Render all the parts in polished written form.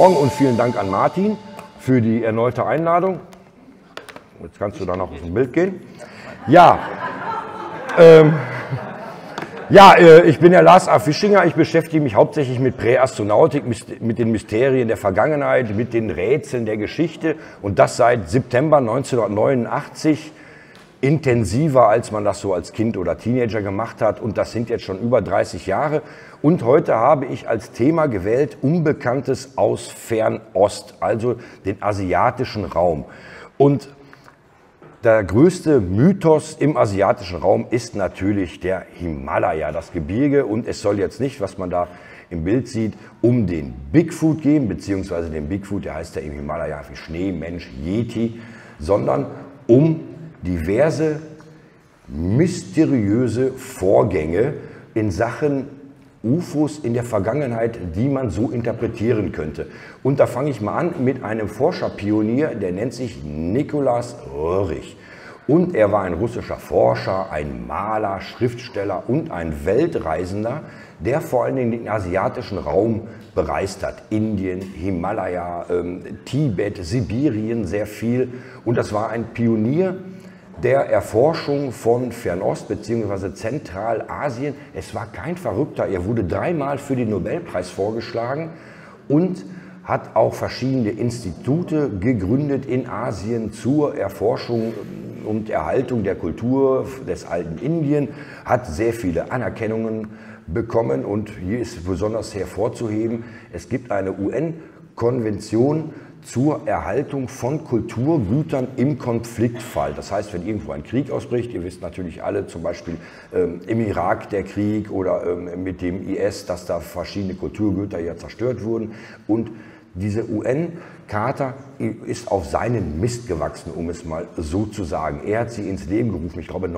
Morgen und vielen Dank an Martin für die erneute Einladung. Jetzt kannst du da noch auf ein Bild gehen. Ja, ich bin der Lars A. Fischinger. Ich beschäftige mich hauptsächlich mit Präastronautik, mit den Mysterien der Vergangenheit, mit den Rätseln der Geschichte und das seit September 1989. Intensiver, als man das so als Kind oder Teenager gemacht hat, und das sind jetzt schon über 30 Jahre. Und heute habe ich als Thema gewählt Unbekanntes aus Fernost, also den asiatischen Raum. Und der größte Mythos im asiatischen Raum ist natürlich der Himalaya, das Gebirge, und es soll jetzt nicht, was man da im Bild sieht, um den Bigfoot gehen, beziehungsweise den Bigfoot, der heißt ja im Himalaya wie Schneemensch, Yeti, sondern um diverse mysteriöse Vorgänge in Sachen UFOs in der Vergangenheit, die man so interpretieren könnte. Und da fange ich mal an mit einem Forscherpionier, der nennt sich Nikolaus Roerich. Und er war ein russischer Forscher, ein Maler, Schriftsteller und ein Weltreisender, der vor allen Dingen den asiatischen Raum bereist hat. Indien, Himalaya, Tibet, Sibirien sehr viel. Und das war ein Pionier der Erforschung von Fernost bzw. Zentralasien. Es war kein Verrückter, er wurde dreimal für den Nobelpreis vorgeschlagen und hat auch verschiedene Institute gegründet in Asien zur Erforschung und Erhaltung der Kultur des alten Indien, hat sehr viele Anerkennungen bekommen, und hier ist besonders hervorzuheben, es gibt eine UN-Konvention zur Erhaltung von Kulturgütern im Konfliktfall. Das heißt, wenn irgendwo ein Krieg ausbricht, ihr wisst natürlich alle, zum Beispiel im Irak der Krieg oder mit dem IS, dass da verschiedene Kulturgüter ja zerstört wurden, und diese UN-Charta ist auf seinen Mist gewachsen, um es mal so zu sagen. Er hat sie ins Leben gerufen, ich glaube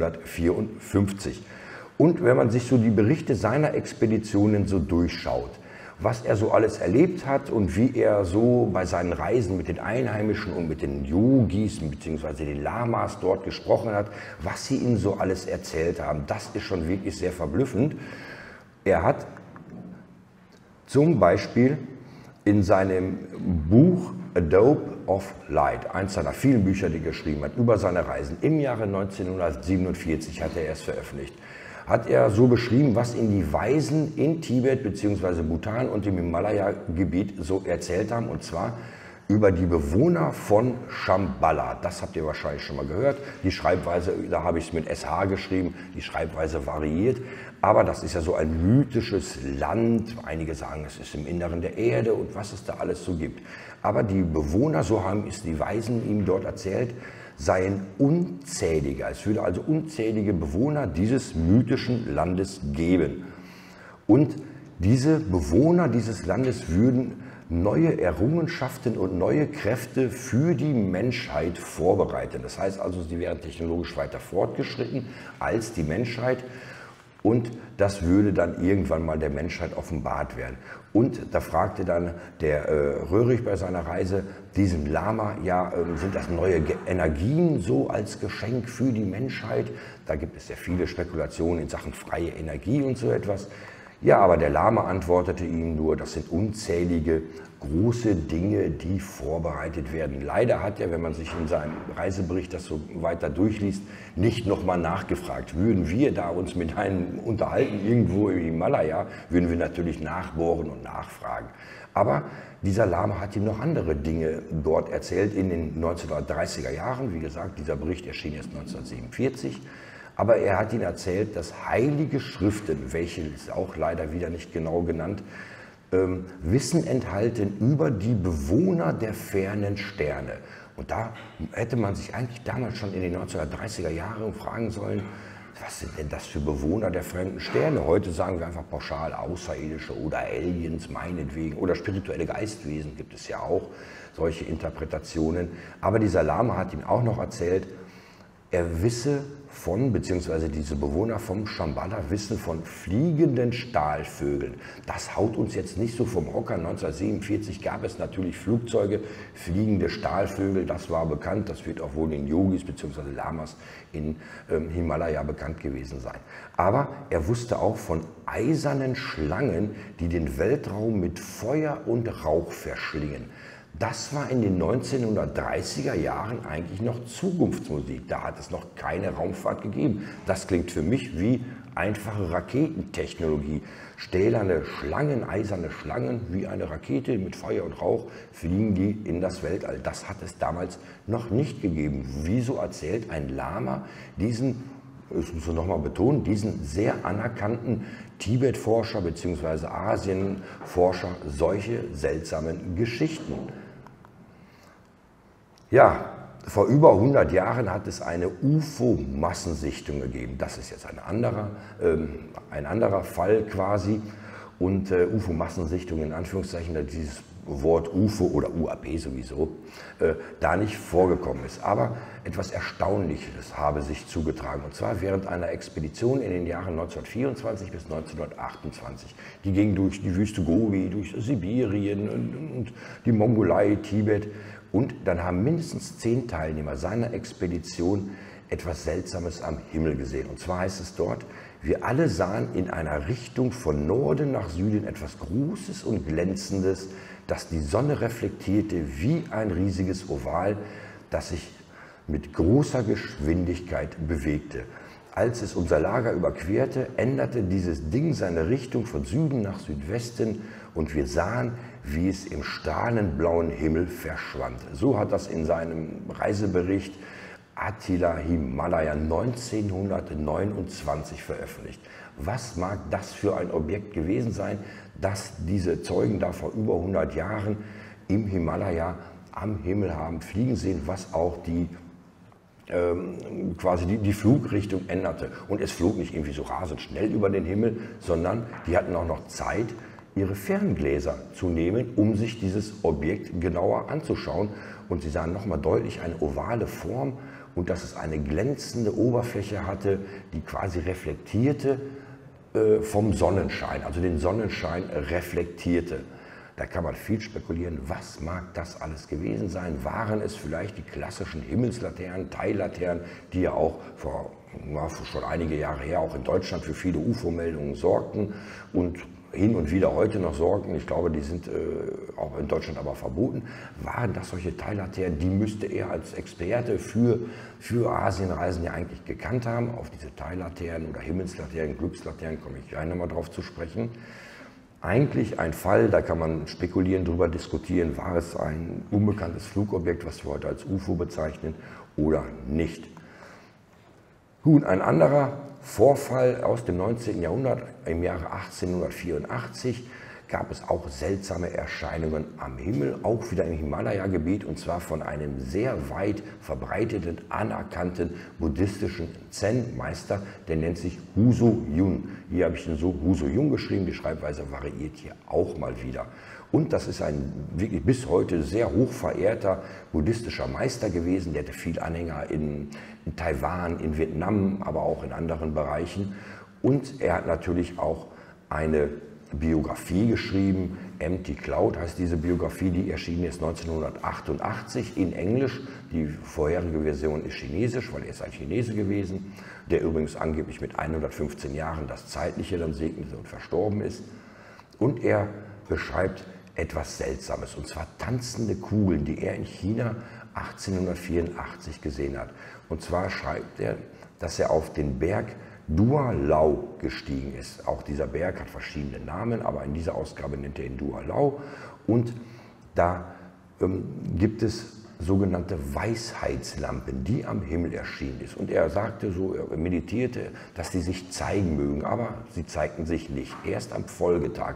1954. Und wenn man sich so die Berichte seiner Expeditionen so durchschaut, was er so alles erlebt hat und wie er so bei seinen Reisen mit den Einheimischen und mit den Yogis bzw. den Lamas dort gesprochen hat, was sie ihm so alles erzählt haben, das ist schon wirklich sehr verblüffend. Er hat zum Beispiel in seinem Buch A Dope of Light, eins seiner vielen Bücher, die er geschrieben hat, über seine Reisen, im Jahre 1947 hat er es veröffentlicht, hat er so beschrieben, was ihm die Weisen in Tibet bzw. Bhutan und im Himalaya-Gebiet so erzählt haben, und zwar über die Bewohner von Shambhala. Das habt ihr wahrscheinlich schon mal gehört. Die Schreibweise, da habe ich es mit SH geschrieben, die Schreibweise variiert, aber das ist ja so ein mythisches Land. Einige sagen, es ist im Inneren der Erde und was es da alles so gibt. Aber die Bewohner, so haben es die Weisen ihm dort erzählt, seien unzählige. Es würde also unzählige Bewohner dieses mythischen Landes geben. Und diese Bewohner dieses Landes würden neue Errungenschaften und neue Kräfte für die Menschheit vorbereiten. Das heißt also, sie wären technologisch weiter fortgeschritten als die Menschheit. Und das würde dann irgendwann mal der Menschheit offenbart werden. Und da fragte dann der Roerich bei seiner Reise diesem Lama, ja, sind das neue Energien so als Geschenk für die Menschheit? Da gibt es ja viele Spekulationen in Sachen freie Energie und so etwas. Ja, aber der Lama antwortete ihm nur, das sind unzählige große Dinge, die vorbereitet werden. Leider hat er, wenn man sich in seinem Reisebericht das so weiter durchliest, nicht nochmal nachgefragt. Würden wir da uns mit einem unterhalten, irgendwo im Himalaya, würden wir natürlich nachbohren und nachfragen. Aber dieser Lama hat ihm noch andere Dinge dort erzählt in den 1930er Jahren. Wie gesagt, dieser Bericht erschien erst 1947. Aber er hat ihnen erzählt, dass heilige Schriften, welche ist auch leider wieder nicht genau genannt, Wissen enthalten über die Bewohner der fernen Sterne. Und da hätte man sich eigentlich damals schon in den 1930er Jahren fragen sollen, was sind denn das für Bewohner der fremden Sterne? Heute sagen wir einfach pauschal Außerirdische oder Aliens meinetwegen oder spirituelle Geistwesen, gibt es ja auch solche Interpretationen. Aber dieser Lama hat ihm auch noch erzählt, er wisse von, beziehungsweise diese Bewohner vom Shambhala wissen von fliegenden Stahlvögeln. Das haut uns jetzt nicht so vom Hocker. 1947 gab es natürlich Flugzeuge, fliegende Stahlvögel, das war bekannt. Das wird auch wohl den Yogis bzw. Lamas in Himalaya bekannt gewesen sein. Aber er wusste auch von eisernen Schlangen, die den Weltraum mit Feuer und Rauch verschlingen. Das war in den 1930er Jahren eigentlich noch Zukunftsmusik. Da hat es noch keine Raumfahrt gegeben. Das klingt für mich wie einfache Raketentechnologie. Stählerne Schlangen, eiserne Schlangen, wie eine Rakete mit Feuer und Rauch, fliegen die in das Weltall. Das hat es damals noch nicht gegeben. Wieso erzählt ein Lama diesen, ich muss es nochmal betonen, diesen sehr anerkannten Tibet-Forscher bzw. Asien-Forscher solche seltsamen Geschichten? Ja, vor über 100 Jahren hat es eine UFO-Massensichtung gegeben. Das ist jetzt ein anderer Fall quasi. Und UFO-Massensichtung in Anführungszeichen, dieses Wort UFO oder UAP sowieso, da nicht vorgekommen ist. Aber etwas Erstaunliches habe sich zugetragen. Und zwar während einer Expedition in den Jahren 1924 bis 1928. Die ging durch die Wüste Gobi, durch Sibirien und die Mongolei, Tibet. Und dann haben mindestens 10 Teilnehmer seiner Expedition etwas Seltsames am Himmel gesehen. Und zwar heißt es dort, wir alle sahen in einer Richtung von Norden nach Süden etwas Großes und Glänzendes, das die Sonne reflektierte wie ein riesiges Oval, das sich mit großer Geschwindigkeit bewegte. Als es unser Lager überquerte, änderte dieses Ding seine Richtung von Süden nach Südwesten und wir sahen, wie es im strahlenblauen Himmel verschwand. So hat das in seinem Reisebericht Attila Himalaya 1929 veröffentlicht. Was mag das für ein Objekt gewesen sein, dass diese Zeugen da vor über 100 Jahren im Himalaya am Himmel haben fliegen sehen, was auch quasi die Flugrichtung änderte. Und es flog nicht irgendwie so rasend schnell über den Himmel, sondern die hatten auch noch Zeit, ihre Ferngläser zu nehmen, um sich dieses Objekt genauer anzuschauen. Und sie sahen nochmal deutlich eine ovale Form und dass es eine glänzende Oberfläche hatte, die quasi reflektierte vom Sonnenschein, also den Sonnenschein reflektierte. Da kann man viel spekulieren, was mag das alles gewesen sein? Waren es vielleicht die klassischen Himmelslaternen, Teillaternen, die ja auch schon einige Jahre her auch in Deutschland für viele UFO-Meldungen sorgten und hin und wieder heute noch sorgen? Ich glaube, die sind auch in Deutschland aber verboten. Waren das solche Teillaternen? Die müsste er als Experte für Asienreisen ja eigentlich gekannt haben. Auf diese Teillaternen oder Himmelslaternen, Glückslaternen komme ich gleich nochmal drauf zu sprechen. Eigentlich ein Fall, da kann man spekulieren, darüber diskutieren, war es ein unbekanntes Flugobjekt, was wir heute als UFO bezeichnen, oder nicht. Gut, ein anderer Vorfall aus dem 19. Jahrhundert, im Jahre 1884, gab es auch seltsame Erscheinungen am Himmel, auch wieder im Himalaya-Gebiet, und zwar von einem sehr weit verbreiteten, anerkannten buddhistischen Zen-Meister, der nennt sich Huso Yun. Hier habe ich ihn so Huso Yun geschrieben, die Schreibweise variiert hier auch mal wieder. Und das ist ein wirklich bis heute sehr hoch verehrter buddhistischer Meister gewesen, der hatte viele Anhänger in Taiwan, in Vietnam, aber auch in anderen Bereichen. Und er hat natürlich auch eine Biografie geschrieben, Empty Cloud heißt diese Biografie, die erschienen ist 1988 in Englisch. Die vorherige Version ist chinesisch, weil er ist ein Chinese gewesen, der übrigens angeblich mit 115 Jahren das Zeitliche dann segnete und verstorben ist. Und er beschreibt etwas Seltsames, und zwar tanzende Kugeln, die er in China 1884 gesehen hat. Und zwar schreibt er, dass er auf den Berg Dua Lao gestiegen ist. Auch dieser Berg hat verschiedene Namen, aber in dieser Ausgabe nennt er ihn Dua Lao. Und da gibt es sogenannte Weisheitslampen, die am Himmel erschienen ist. Und er sagte so, er meditierte, dass die sich zeigen mögen, aber sie zeigten sich nicht. Erst am Folgetag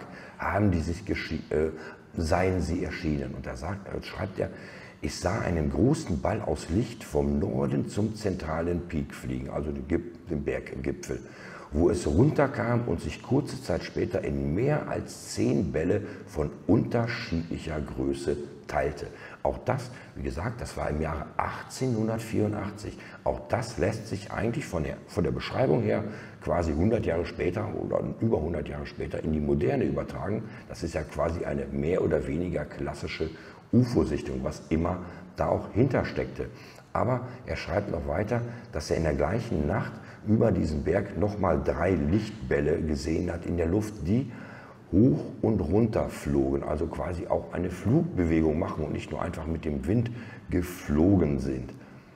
seien sie erschienen. Und er schreibt er, ich sah einen großen Ball aus Licht vom Norden zum zentralen Peak fliegen, also den Berggipfel. wo es runterkam und sich kurze Zeit später in mehr als 10 Bälle von unterschiedlicher Größe teilte. Auch das, wie gesagt, das war im Jahre 1884. Auch das lässt sich eigentlich von der Beschreibung her quasi 100 Jahre später oder über 100 Jahre später in die Moderne übertragen. Das ist ja quasi eine mehr oder weniger klassische UFO-Sichtung, was immer da auch hintersteckte. Aber er schreibt noch weiter, dass er in der gleichen Nacht über diesen Berg nochmal 3 Lichtbälle gesehen hat in der Luft, die hoch und runter flogen, also quasi auch eine Flugbewegung machen und nicht nur einfach mit dem Wind geflogen sind.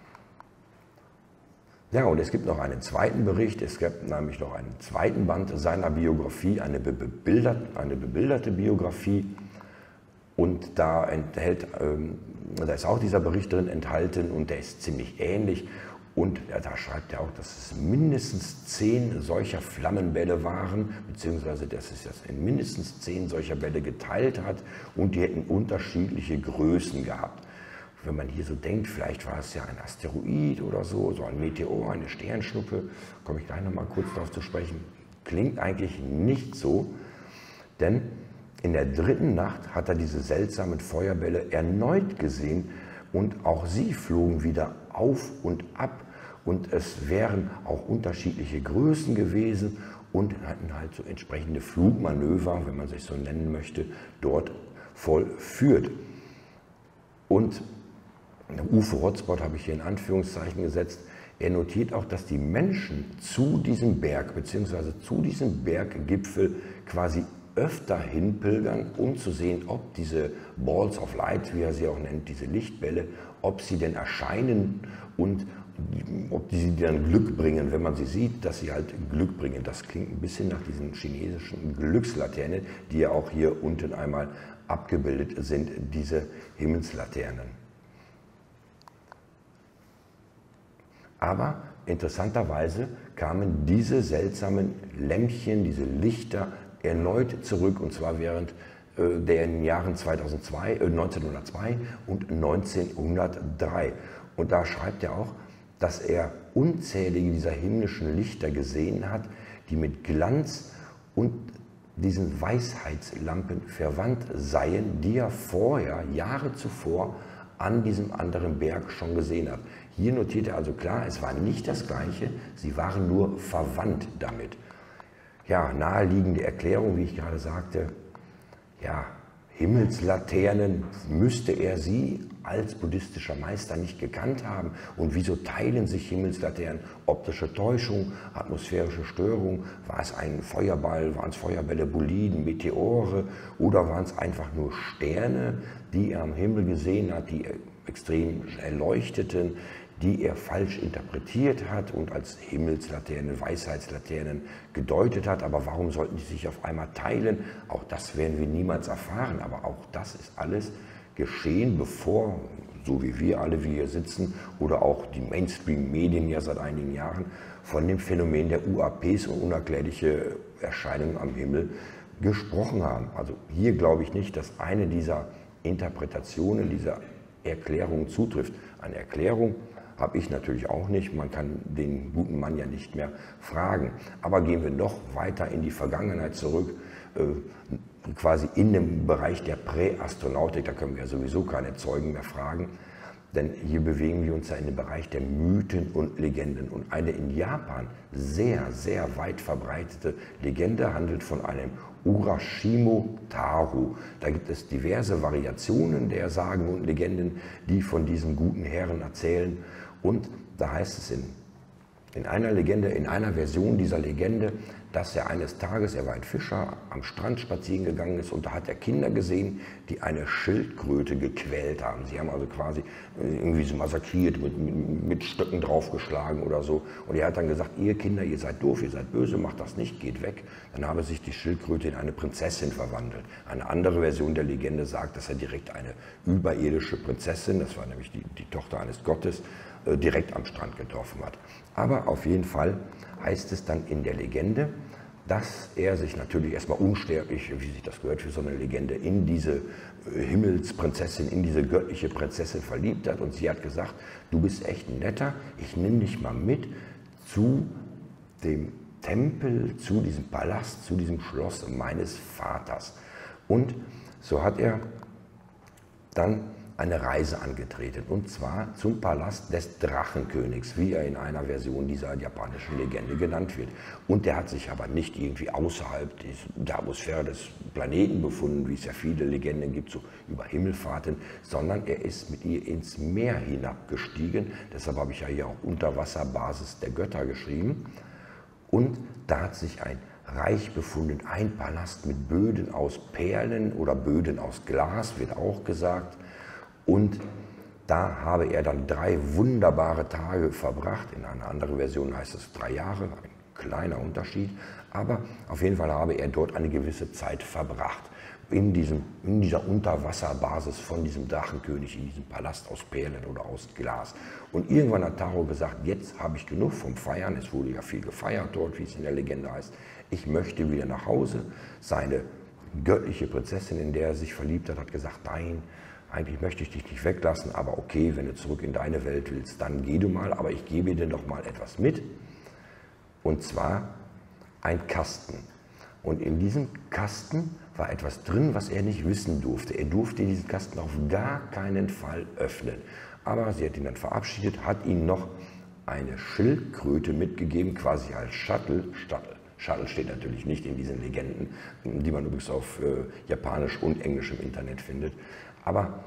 Ja, und es gibt noch einen zweiten Bericht, es gibt nämlich noch einen zweiten Band seiner Biografie, eine bebilderte Biografie. Und da ist auch dieser Bericht drin enthalten und der ist ziemlich ähnlich. Und da schreibt er auch, dass es mindestens 10 solcher Flammenbälle waren, beziehungsweise dass es das in mindestens 10 solcher Bälle geteilt hat und die hätten unterschiedliche Größen gehabt. Wenn man hier so denkt, vielleicht war es ja ein Asteroid oder so, so ein Meteor, eine Sternschnuppe, komme ich gleich nochmal kurz darauf zu sprechen, klingt eigentlich nicht so, denn in der 3. Nacht hat er diese seltsamen Feuerbälle erneut gesehen und auch sie flogen wieder auf und ab und es wären auch unterschiedliche Größen gewesen und hatten halt so entsprechende Flugmanöver, wenn man sich so nennen möchte, dort vollführt. Und UFO-Hotspot habe ich hier in Anführungszeichen gesetzt. Er notiert auch, dass die Menschen zu diesem Berg bzw. zu diesem Berggipfel quasi öfter hinpilgern, um zu sehen, ob diese Balls of Light, wie er sie auch nennt, diese Lichtbälle, ob sie denn erscheinen und ob sie dann Glück bringen, wenn man sie sieht, dass sie halt Glück bringen. Das klingt ein bisschen nach diesen chinesischen Glückslaternen, die ja auch hier unten einmal abgebildet sind, diese Himmelslaternen. Aber interessanterweise kamen diese seltsamen Lämpchen, diese Lichter erneut zurück, und zwar während der in den Jahren 1902 und 1903. Und da schreibt er auch, dass er unzählige dieser himmlischen Lichter gesehen hat, die mit Glanz und diesen Weisheitslampen verwandt seien, die er vorher, Jahre zuvor, an diesem anderen Berg schon gesehen hat. Hier notiert er also klar, es war nicht das Gleiche, sie waren nur verwandt damit. Ja, naheliegende Erklärung, wie ich gerade sagte, ja, Himmelslaternen, müsste er sie als buddhistischer Meister nicht gekannt haben? Und wieso teilen sich Himmelslaternen? Optische Täuschung, atmosphärische Störung, war es ein Feuerball, waren es Feuerbälle, Boliden, Meteore oder waren es einfach nur Sterne, die er am Himmel gesehen hat, die extrem erleuchteten, die er falsch interpretiert hat und als Himmelslaternen, Weisheitslaternen gedeutet hat. Aber warum sollten die sich auf einmal teilen? Auch das werden wir niemals erfahren. Aber auch das ist alles geschehen, bevor, so wie wir alle, wie hier sitzen, oder auch die Mainstream-Medien ja seit einigen Jahren, von dem Phänomen der UAPs und unerklärliche Erscheinungen am Himmel gesprochen haben. Also hier glaube ich nicht, dass eine dieser Interpretationen, dieser Erklärungen zutrifft. Eine Erklärung habe ich natürlich auch nicht. Man kann den guten Mann ja nicht mehr fragen. Aber gehen wir noch weiter in die Vergangenheit zurück, quasi in dem Bereich der Präastronautik. Da können wir ja sowieso keine Zeugen mehr fragen, denn hier bewegen wir uns ja in den Bereich der Mythen und Legenden. Und eine in Japan sehr, sehr weit verbreitete Legende handelt von einem Urashimo Taru. Da gibt es diverse Variationen der Sagen und Legenden, die von diesen guten Herren erzählen. Und da heißt es in einer Legende, in einer Version dieser Legende, dass er eines Tages, er war ein Fischer, am Strand spazieren gegangen ist und da hat er Kinder gesehen, die eine Schildkröte gequält haben. Sie haben also quasi irgendwie so massakriert, mit Stöcken draufgeschlagen oder so. Und er hat dann gesagt, ihr Kinder, ihr seid doof, ihr seid böse, macht das nicht, geht weg. Dann habe sich die Schildkröte in eine Prinzessin verwandelt. Eine andere Version der Legende sagt, dass er direkt eine überirdische Prinzessin, das war nämlich die Tochter eines Gottes, direkt am Strand getroffen hat. Aber auf jeden Fall heißt es dann in der Legende, dass er sich natürlich erstmal unsterblich, wie sich das gehört für so eine Legende, in diese Himmelsprinzessin, in diese göttliche Prinzessin verliebt hat. Und sie hat gesagt, du bist echt ein Netter, ich nehme dich mal mit zu dem Tempel, zu diesem Palast, zu diesem Schloss meines Vaters. Und so hat er dann eine Reise angetreten, und zwar zum Palast des Drachenkönigs, wie er in einer Version dieser japanischen Legende genannt wird. Und der hat sich aber nicht irgendwie außerhalb der Atmosphäre des Planeten befunden, wie es ja viele Legenden gibt, so über Himmelfahrten, sondern er ist mit ihr ins Meer hinabgestiegen. Deshalb habe ich ja hier auch Unterwasserbasis der Götter geschrieben. Und da hat sich ein Reich befunden, ein Palast mit Böden aus Perlen oder Böden aus Glas, wird auch gesagt. Und da habe er dann 3 wunderbare Tage verbracht. In einer anderen Version heißt es 3 Jahre, ein kleiner Unterschied. Aber auf jeden Fall habe er dort eine gewisse Zeit verbracht. In dieser Unterwasserbasis von diesem Drachenkönig, in diesem Palast aus Perlen oder aus Glas. Und irgendwann hat Taro gesagt, jetzt habe ich genug vom Feiern. Es wurde ja viel gefeiert dort, wie es in der Legende heißt. Ich möchte wieder nach Hause. Seine göttliche Prinzessin, in der er sich verliebt hat, hat gesagt, nein, eigentlich möchte ich dich nicht weglassen, aber okay, wenn du zurück in deine Welt willst, dann geh du mal, aber ich gebe dir doch mal etwas mit. Und zwar ein Kasten. Und in diesem Kasten war etwas drin, was er nicht wissen durfte. Er durfte diesen Kasten auf gar keinen Fall öffnen. Aber sie hat ihn dann verabschiedet, hat ihm noch eine Schildkröte mitgegeben, quasi als Shuttle. Shuttle steht natürlich nicht in diesen Legenden, die man übrigens auf Japanisch und Englisch im Internet findet. Aber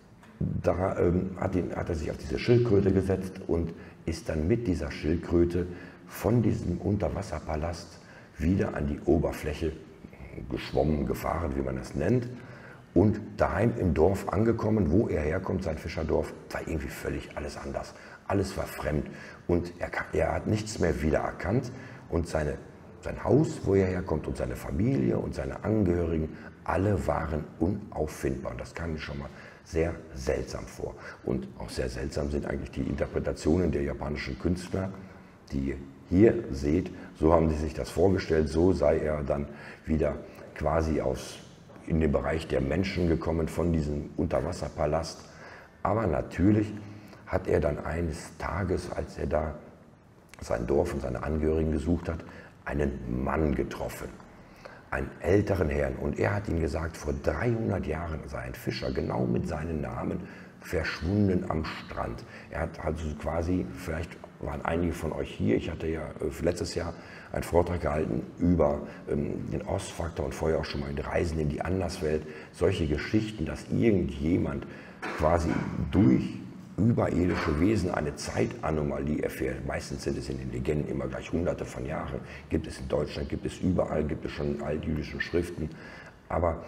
da hat er sich auf diese Schildkröte gesetzt und ist dann mit dieser Schildkröte von diesem Unterwasserpalast wieder an die Oberfläche geschwommen, gefahren, wie man das nennt. Und daheim im Dorf angekommen, wo er herkommt, sein Fischerdorf, war irgendwie völlig alles anders. Alles war fremd und er hat nichts mehr wiedererkannt. Und sein Haus, wo er herkommt, und seine Familie und seine Angehörigen, alle waren unauffindbar. Und das kam mir schon mal sehr seltsam vor. Und auch sehr seltsam sind eigentlich die Interpretationen der japanischen Künstler, die ihr hier seht. So haben sie sich das vorgestellt, so sei er dann wieder quasi in den Bereich der Menschen gekommen von diesem Unterwasserpalast. Aber natürlich hat er dann eines Tages, als er da sein Dorf und seine Angehörigen gesucht hat, einen Mann getroffen, einen älteren Herrn. Und er hat ihm gesagt, vor 300 Jahren sei ein Fischer genau mit seinem Namen verschwunden am Strand. Er hat also quasi, vielleicht waren einige von euch hier, ich hatte ja letztes Jahr einen Vortrag gehalten über den Ostfaktor und vorher auch schon mal in Reisen in die Anderswelt. Solche Geschichten, dass irgendjemand quasi durch überirdische Wesen eine Zeitanomalie erfährt. Meistens sind es in den Legenden immer gleich hunderte von Jahren. Gibt es in Deutschland, gibt es überall, gibt es schon in altjüdischen Schriften. Aber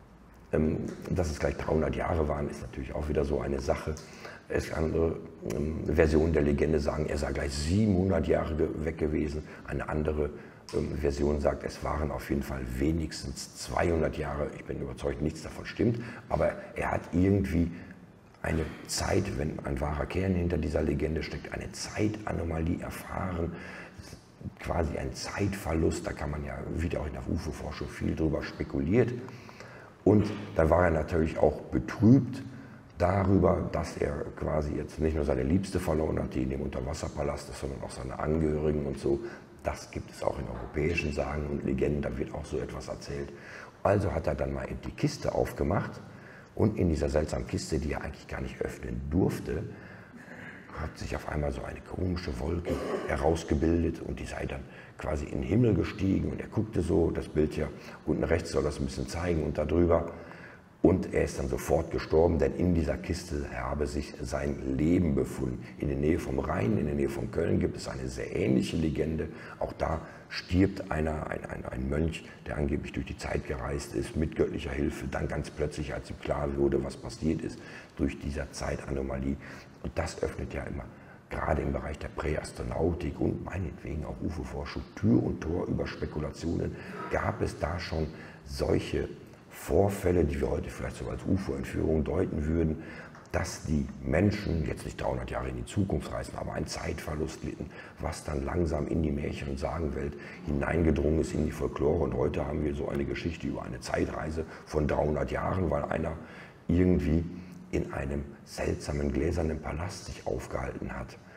dass es gleich 300 Jahre waren, ist natürlich auch wieder so eine Sache. Es andere Versionen der Legende sagen, er sei gleich 700 Jahre weg gewesen. Eine andere Version sagt, es waren auf jeden Fall wenigstens 200 Jahre. Ich bin überzeugt, nichts davon stimmt. Aber er hat irgendwie eine Zeit, wenn ein wahrer Kern hinter dieser Legende steckt, eine Zeitanomalie erfahren, quasi ein Zeitverlust. Da kann man ja, wird ja auch in der UFO-Forschung viel drüber spekuliert. Und dann war er natürlich auch betrübt darüber, dass er quasi jetzt nicht nur seine Liebste verloren hat, die in dem Unterwasserpalast ist, sondern auch seine Angehörigen und so. Das gibt es auch in europäischen Sagen und Legenden, da wird auch so etwas erzählt. Also hat er dann mal die Kiste aufgemacht und in dieser seltsamen Kiste, die er eigentlich gar nicht öffnen durfte, hat sich auf einmal so eine komische Wolke herausgebildet und die sei dann quasi in den Himmel gestiegen und er guckte so, das Bild ja unten rechts soll das ein bisschen zeigen und darüber. Und er ist dann sofort gestorben, denn in dieser Kiste habe sich sein Leben befunden. In der Nähe vom Rhein, in der Nähe von Köln gibt es eine sehr ähnliche Legende. Auch da stirbt ein Mönch, der angeblich durch die Zeit gereist ist, mit göttlicher Hilfe. Dann ganz plötzlich, als ihm klar wurde, was passiert ist, durch diese Zeitanomalie. Und das öffnet ja immer, gerade im Bereich der Präastronautik und meinetwegen auch UFO-Forschung, Tür und Tor über Spekulationen. Gab es da schon solche Vorfälle, die wir heute vielleicht so als UFO-Entführung deuten würden, dass die Menschen jetzt nicht 300 Jahre in die Zukunft reisen, aber einen Zeitverlust litten, was dann langsam in die Märchen- und Sagenwelt hineingedrungen ist, in die Folklore. Und heute haben wir so eine Geschichte über eine Zeitreise von 300 Jahren, weil einer irgendwie in einem seltsamen gläsernen Palast sich aufgehalten hat.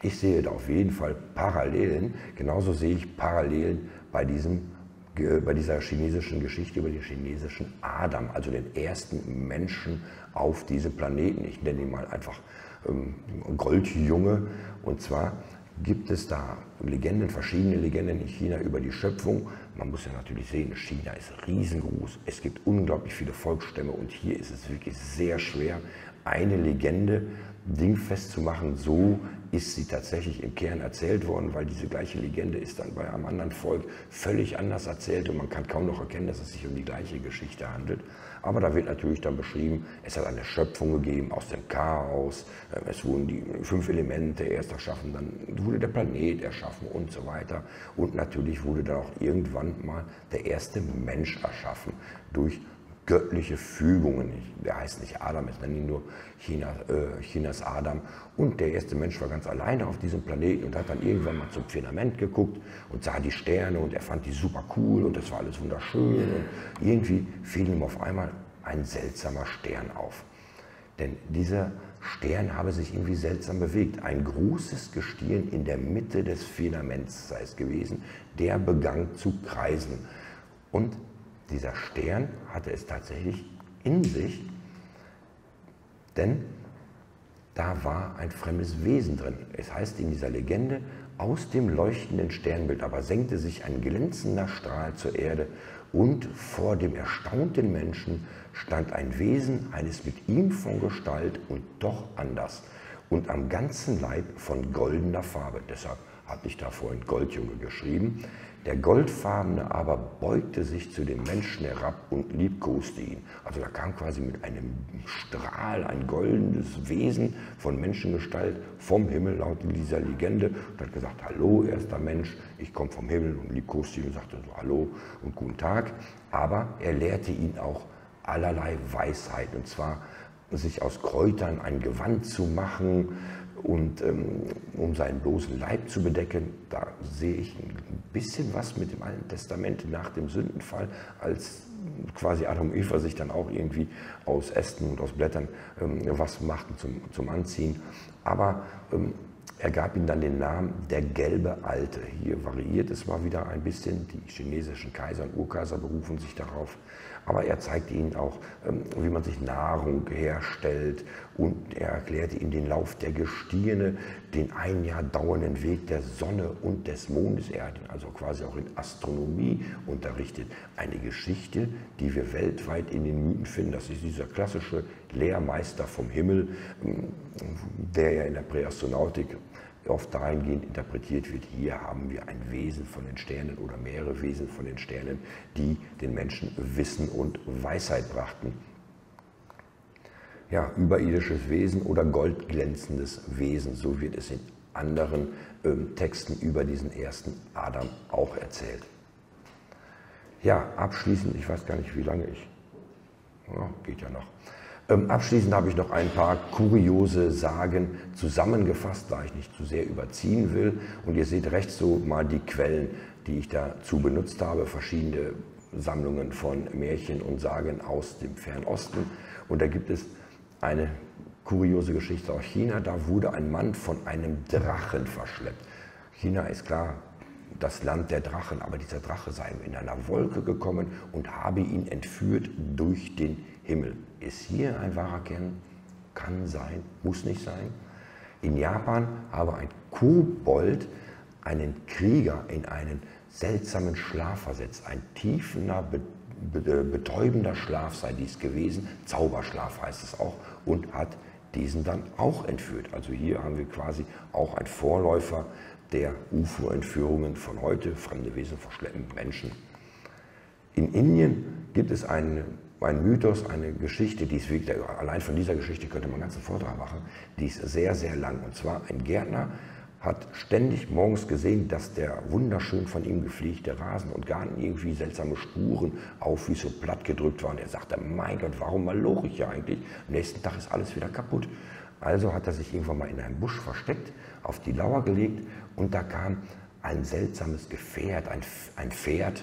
ich sehe da auf jeden Fall Parallelen. Genauso sehe ich Parallelen bei dieser chinesischen Geschichte über den chinesischen Adam, also den ersten Menschen auf diesem Planeten. Ich nenne ihn mal einfach Goldjunge. Und zwar gibt es da Legenden, verschiedene Legenden in China über die Schöpfung. Man muss ja natürlich sehen, China ist riesengroß. Es gibt unglaublich viele Volksstämme und hier ist es wirklich sehr schwer, eine Legende dingfest zu machen. So ist sie tatsächlich im Kern erzählt worden, weil diese gleiche Legende ist dann bei einem anderen Volk völlig anders erzählt und man kann kaum noch erkennen, dass es sich um die gleiche Geschichte handelt. Aber da wird natürlich dann beschrieben, es hat eine Schöpfung gegeben aus dem Chaos, es wurden die 5 Elemente erst erschaffen, dann wurde der Planet erschaffen und so weiter. Und natürlich wurde dann auch irgendwann mal der erste Mensch erschaffen durch göttliche Fügungen. Der heißt nicht Adam, es nennen ihn nur Chinas Adam. Und der erste Mensch war ganz alleine auf diesem Planeten und hat dann irgendwann mal zum Firmament geguckt und sah die Sterne und er fand die super cool und das war alles wunderschön. Und irgendwie fiel ihm auf einmal ein seltsamer Stern auf. Denn dieser Stern habe sich irgendwie seltsam bewegt. Ein großes Gestirn in der Mitte des Firmaments sei es gewesen, der begann zu kreisen. Und dieser Stern hatte es tatsächlich in sich, denn da war ein fremdes Wesen drin. Es heißt in dieser Legende, aus dem leuchtenden Sternbild aber senkte sich ein glänzender Strahl zur Erde und vor dem erstaunten Menschen stand ein Wesen, eines mit ihm von Gestalt und doch anders und am ganzen Leib von goldener Farbe. Deshalb hatte ich da vorhin Goldjunge geschrieben. Der Goldfarbene aber beugte sich zu dem Menschen herab und liebkoste ihn. Also da kam quasi mit einem Strahl ein goldenes Wesen von Menschengestalt vom Himmel, laut dieser Legende, und hat gesagt, hallo, erster Mensch, ich komme vom Himmel, und liebkoste ihn und sagte so, hallo und guten Tag. Aber er lehrte ihn auch allerlei Weisheit, und zwar sich aus Kräutern ein Gewand zu machen, und um seinen bloßen Leib zu bedecken. Da sehe ich ein bisschen was mit dem Alten Testament nach dem Sündenfall, als quasi Adam und Eva sich dann auch irgendwie aus Ästen und aus Blättern was machten zum Anziehen. Aber er gab ihm dann den Namen der gelbe Alte. Hier variiert es mal wieder ein bisschen. Die chinesischen Kaiser und Urkaiser berufen sich darauf. Aber er zeigte ihnen auch, wie man sich Nahrung herstellt. Und er erklärte ihnen den Lauf der Gestirne, den ein Jahr dauernden Weg der Sonne und des Mondes. Er hat ihn also quasi auch in Astronomie unterrichtet. Eine Geschichte, die wir weltweit in den Mythen finden. Das ist dieser klassische Lehrmeister vom Himmel, der ja in der Präastronautik oft dahingehend interpretiert wird, hier haben wir ein Wesen von den Sternen oder mehrere Wesen von den Sternen, die den Menschen Wissen und Weisheit brachten. Ja, überirdisches Wesen oder goldglänzendes Wesen, so wird es in anderen Texten über diesen ersten Adam auch erzählt. Ja, abschließend, ich weiß gar nicht, wie lange geht ja noch. Abschließend habe ich noch ein paar kuriose Sagen zusammengefasst, da ich nicht zu sehr überziehen will. Und ihr seht rechts so mal die Quellen, die ich dazu benutzt habe, verschiedene Sammlungen von Märchen und Sagen aus dem Fernosten. Und da gibt es eine kuriose Geschichte aus China, da wurde ein Mann von einem Drachen verschleppt. China ist klar das Land der Drachen, aber dieser Drache sei in einer Wolke gekommen und habe ihn entführt durch den Himmel. Ist hier ein wahrer Kern? Kann sein, muss nicht sein. In Japan habe ein Kobold einen Krieger in einen seltsamen Schlaf versetzt. Ein tiefender, betäubender Schlaf sei dies gewesen. Zauberschlaf heißt es auch. Und hat diesen dann auch entführt. Also hier haben wir quasi auch einen Vorläufer der UFO-Entführungen von heute. Fremde Wesen verschleppen Menschen. In Indien gibt es ein Mythos, eine Geschichte, die ist wirklich, allein von dieser Geschichte könnte man einen ganzen Vortrag machen, die ist sehr, sehr lang. Und zwar ein Gärtner hat ständig morgens gesehen, dass der wunderschön von ihm gepflegte Rasen und Garten irgendwie seltsame Spuren auf, wie so platt gedrückt waren. Er sagte, mein Gott, warum maloche ich hier eigentlich? Am nächsten Tag ist alles wieder kaputt. Also hat er sich irgendwann mal in einem Busch versteckt, auf die Lauer gelegt und da kam ein seltsames Gefährt, ein Pferd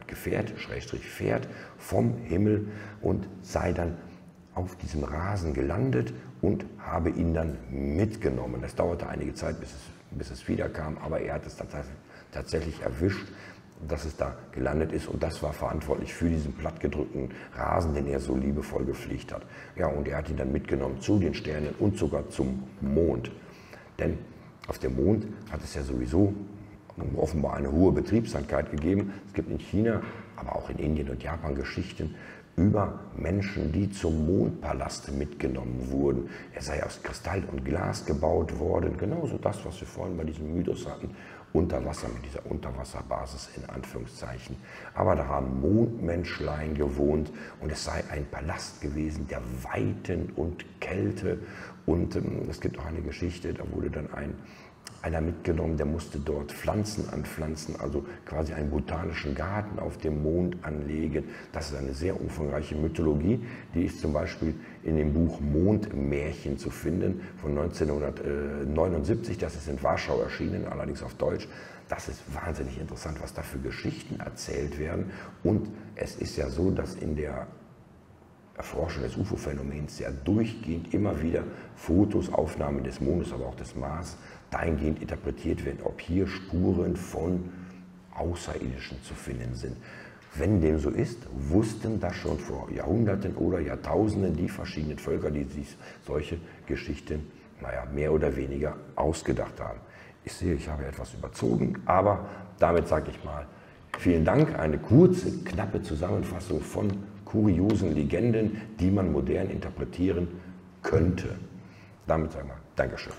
vom Himmel und sei dann auf diesem Rasen gelandet und habe ihn dann mitgenommen. Es dauerte einige Zeit, bis es bis es wiederkam, aber er hat es tatsächlich erwischt, dass es da gelandet ist, und das war verantwortlich für diesen plattgedrückten Rasen, den er so liebevoll gepflegt hat. Ja, und er hat ihn dann mitgenommen zu den Sternen und sogar zum Mond. Denn auf dem Mond hat es ja sowieso offenbar eine hohe Betriebsamkeit gegeben. Es gibt in China, aber auch in Indien und Japan Geschichten über Menschen, die zum Mondpalast mitgenommen wurden. Er sei aus Kristall und Glas gebaut worden, genauso das, was wir vorhin bei diesem Mythos hatten, unter Wasser, mit dieser Unterwasserbasis in Anführungszeichen. Aber da haben Mondmenschlein gewohnt und es sei ein Palast gewesen der Weiten und Kälte. Und es gibt auch eine Geschichte, da wurde dann einer mitgenommen, der musste dort Pflanzen anpflanzen, also quasi einen botanischen Garten auf dem Mond anlegen. Das ist eine sehr umfangreiche Mythologie, die ist zum Beispiel in dem Buch Mondmärchen zu finden von 1979. Das ist in Warschau erschienen, allerdings auf Deutsch. Das ist wahnsinnig interessant, was da für Geschichten erzählt werden. Und es ist ja so, dass in der Erforschung des UFO-Phänomens ja durchgehend immer wieder Fotos, Aufnahmen des Mondes, aber auch des Mars dahingehend interpretiert werden, ob hier Spuren von Außerirdischen zu finden sind. Wenn dem so ist, wussten das schon vor Jahrhunderten oder Jahrtausenden die verschiedenen Völker, die sich solche Geschichten, mehr oder weniger ausgedacht haben. Ich sehe, ich habe etwas überzogen, aber damit sage ich mal vielen Dank. Eine kurze, knappe Zusammenfassung von kuriosen Legenden, die man modern interpretieren könnte. Damit sagen wir Dankeschön.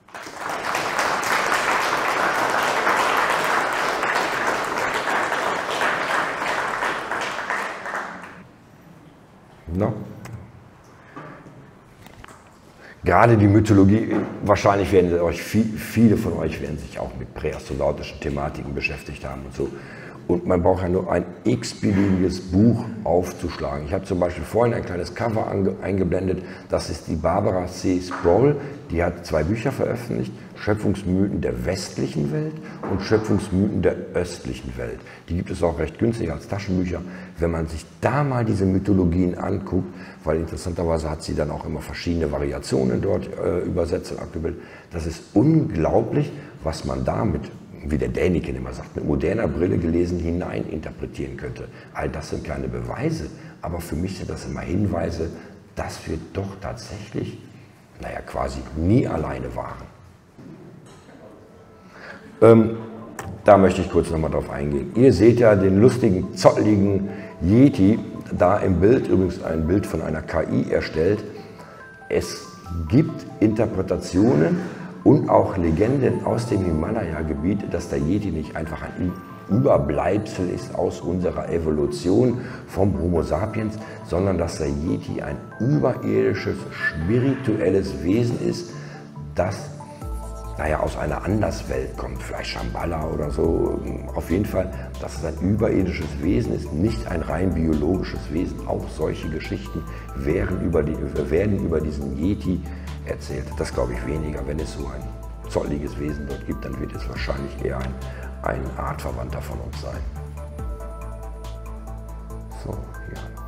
No. Gerade die Mythologie, wahrscheinlich werden viele von euch werden sich auch mit präastronautischen Thematiken beschäftigt haben und so. Und man braucht ja nur ein x-beliebiges Buch aufzuschlagen. Ich habe zum Beispiel vorhin ein kleines Cover eingeblendet. Das ist die Barbara C. Sproul. Die hat 2 Bücher veröffentlicht. Schöpfungsmythen der westlichen Welt und Schöpfungsmythen der östlichen Welt. Die gibt es auch recht günstig als Taschenbücher. Wenn man sich da mal diese Mythologien anguckt, weil interessanterweise hat sie dann auch immer verschiedene Variationen dort übersetzt und abgebildet. Das ist unglaublich, was man damit, wie der Däniken immer sagt, mit moderner Brille gelesen hineininterpretieren könnte. All das sind keine Beweise, aber für mich sind das immer Hinweise, dass wir doch tatsächlich, quasi nie alleine waren. Da möchte ich kurz nochmal drauf eingehen. Ihr seht ja den lustigen, zotteligen Yeti da im Bild, übrigens ein Bild von einer KI erstellt. Es gibt Interpretationen und auch Legenden aus dem Himalaya-Gebiet, dass der Yeti nicht einfach ein Überbleibsel ist aus unserer Evolution vom Homo sapiens, sondern dass der Yeti ein überirdisches, spirituelles Wesen ist, das aus einer Anderswelt kommt, vielleicht Shambhala oder so. Auf jeden Fall, dass es ein überirdisches Wesen ist, nicht ein rein biologisches Wesen. Auch solche Geschichten werden über diesen Yeti erzählt. Das glaube ich weniger. Wenn es so ein zottliges Wesen dort gibt, dann wird es wahrscheinlich eher ein Artverwandter von uns sein. So, ja.